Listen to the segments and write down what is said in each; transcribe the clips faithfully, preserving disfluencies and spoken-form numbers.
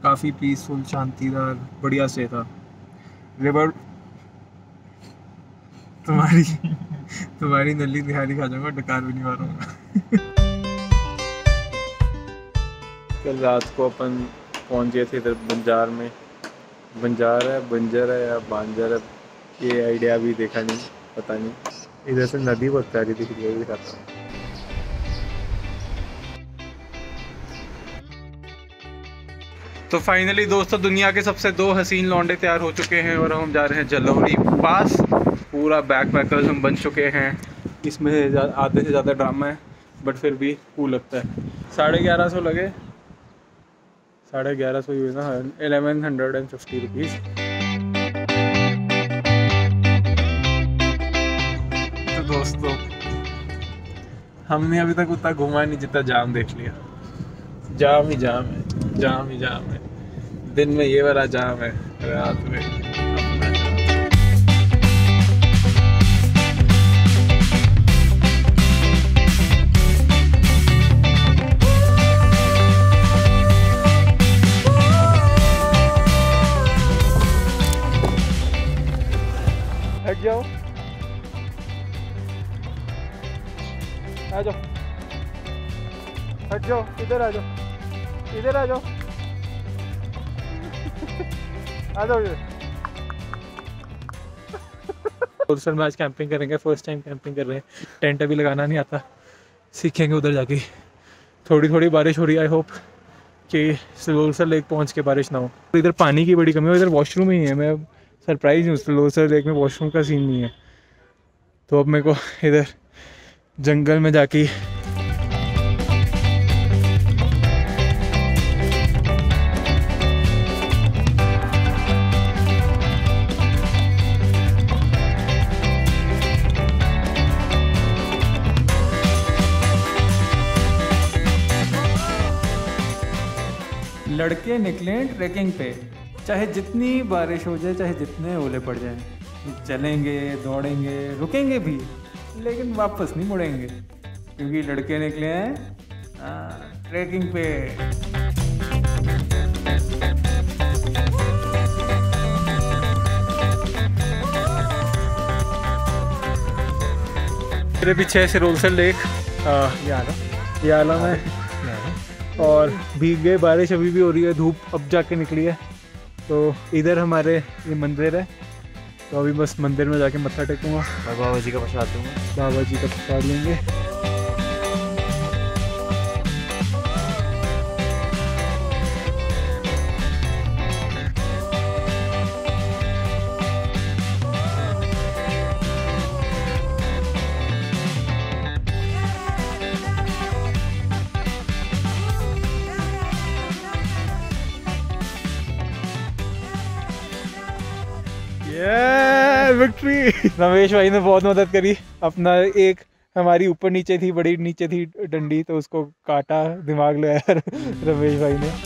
काफ़ी पीसफुल, शांतिदार, बढ़िया से था। रिवर तुम्हारी तुम्हारी नली दिहाड़ी खा जाऊंगा, डकार भी नहीं मारूंगा। कल रात को अपन पहुंच गए थे इधर बंजार में। बंजार है, बंजर है या बांजर है, ये आइडिया भी देखा नहीं, पता नहीं। इधर से नदी बहुत प्यारी दिख रही है, दिखाता हूँ। तो फाइनली दोस्तों दुनिया के सबसे दो हसीन लौंडे तैयार हो चुके हैं और हम जा रहे हैं जलौरी पास। पूरा बैक पैकर्स हम बन चुके हैं। इसमें आधे से ज़्यादा ड्रामा है बट फिर भी कूल लगता है। साढ़े ग्यारह सौ लगे, साढ़े ग्यारह सौ ही ना, eleven hundred and fifty rupees. तो दोस्तों हमने अभी तक उतना घुमा नहीं जितना जाम देख लिया। जाम ही जाम है, जाम ही जाम है। दिन में ये वाला जाम है, रात में हट जाओ, आ जाओ, हट जाओ, इधर आ जाओ, इधर आ जाओ, आ जाओ इधर। सर में आज कैंपिंग करेंगे, फर्स्ट टाइम कैंपिंग कर रहे हैं। टेंट अभी लगाना नहीं आता, सीखेंगे उधर जाके। थोड़ी थोड़ी बारिश हो रही है, आई होप कि सलोसर लेक पहुंच के बारिश ना हो। इधर पानी की बड़ी कमी है, इधर वॉशरूम ही नहीं है। मैं सरप्राइज हूँ, सलोसर लेक में वॉशरूम का सीन नहीं है। तो अब मेरे को इधर जंगल में जाके लड़के निकले ट्रैकिंग पे, चाहे जितनी बारिश हो जाए, चाहे जितने ओले पड़ जाए, चलेंगे, दौड़ेंगे, रुकेंगे भी, लेकिन वापस नहीं मुड़ेंगे, क्योंकि लड़के निकले हैं ट्रैकिंग पे। मेरे पीछे से रोलसर लेक, ये आला ये आला में, और भीग गए। बारिश अभी भी हो रही है, धूप अब जाके निकली है। तो इधर हमारे ये मंदिर है, तो अभी बस मंदिर में जाके मत्था टेकूंगा, बाबा जी का प्रसाद दूंगा, बाबा जी का प्रसाद लेंगे। विक्ट्री। रमेश भाई ने बहुत मदद करी। अपना एक हमारी ऊपर नीचे थी, बड़ी नीचे थी डंडी, तो उसको काटा, दिमाग लगाया रमेश भाई ने।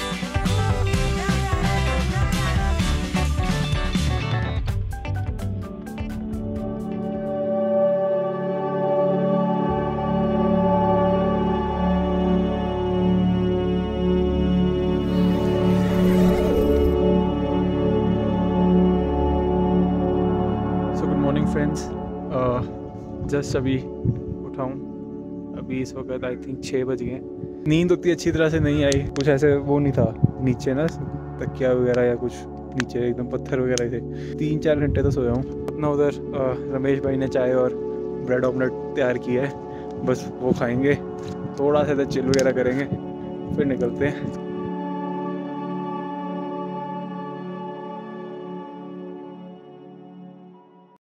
फ्रेंड्स, जस्ट अभी उठाऊँ, अभी इस वक्त आई थिंक छः बज गए। नींद उतनी अच्छी तरह से नहीं आई, कुछ ऐसे वो नहीं था नीचे ना, तकिया वगैरह या कुछ नीचे एकदम पत्थर वगैरह थे। तीन चार घंटे तो सोया हूँ। अपना उधर रमेश भाई ने चाय और ब्रेड ऑमलेट तैयार किया है, बस वो खाएंगे, थोड़ा सा चिल वगैरह करेंगे, फिर निकलते हैं।